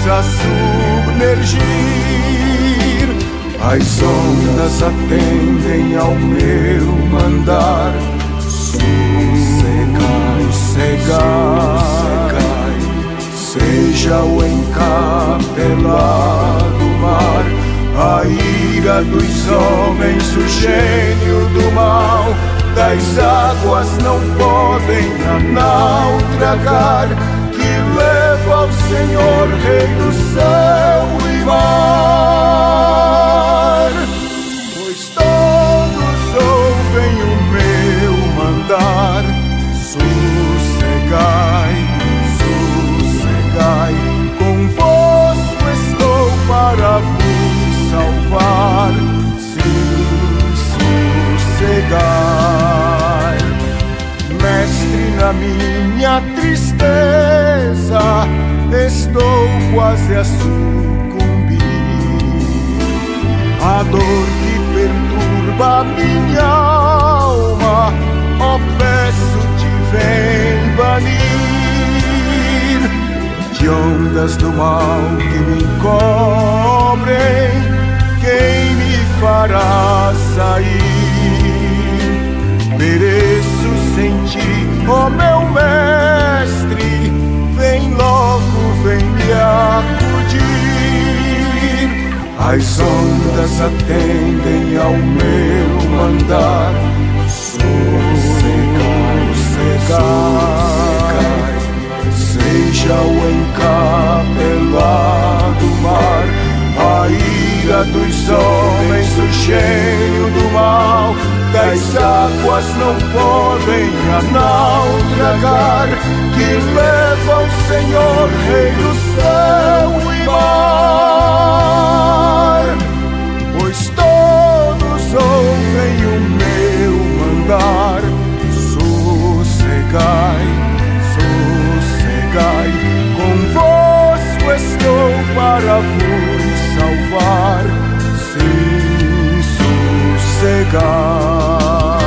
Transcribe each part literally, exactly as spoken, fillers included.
a submergir. As ondas atendem ao meu mandar. Sossegai, sossegai, seja o encapelado mar, a ira dos homens, o gênio do mal. Das águas não podem a naufragar, que leva ao Senhor, Rei do céu e mar. Pois todos ouvem o meu mandar. Sossegai, sossegai, convosco estou para vos salvar. Sim, sossegai. Mestre, na minha tristeza estou quase a sucumbir. A dor que perturba minha alma, ó, peço-te, vem banir. De ondas do mal que me encobrem, quem me fará sair? Mereço sentir, ó meu mestre, vem logo, vem me acudir. As ondas atendem ao meu mandar. Sossegai, sossegai, seja o encapelado mar, a ira dos homens, o gênio do mal. Das águas não podem a naufragar, que leva ao Senhor, Rei do céu e mar. Pois todos ouvem o meu mandar. Sossegai, sossegai, convosco estou para vos salvar. Sim, sossegai.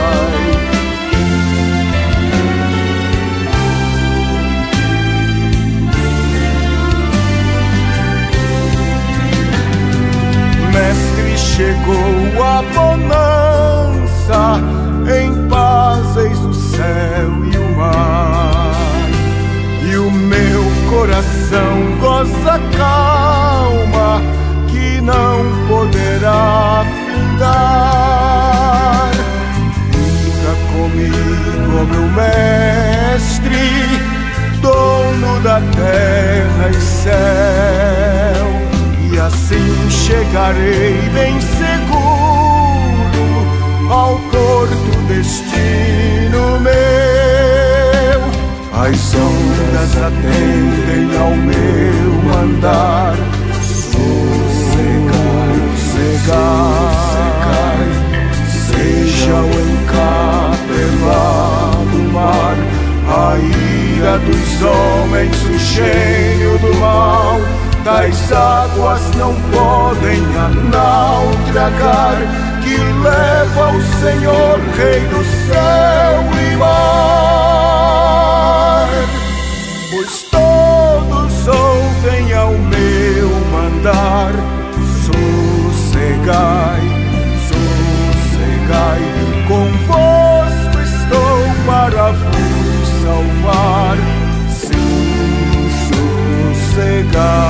Mestre, chegou a bonança, em paz eis o céu e o mar, e o meu coração goza calma, que não poderá findar. Fica comigo, ó meu mestre, dono da terra e céu, e assim chegarei bem seguro ao porto destino meu. As ondas atendem ao meu mandar. Sossegai, sossegai, seja o encapelado mar, a ira dos homens, o gênio do mal. Das águas não podem a naufragar, que leva ao Senhor, Rei do céu e mar. Pois todos ouvem ao meu mandar. Sossegai, sossegai, convosco estou para vos salvar. Sim, sossegai.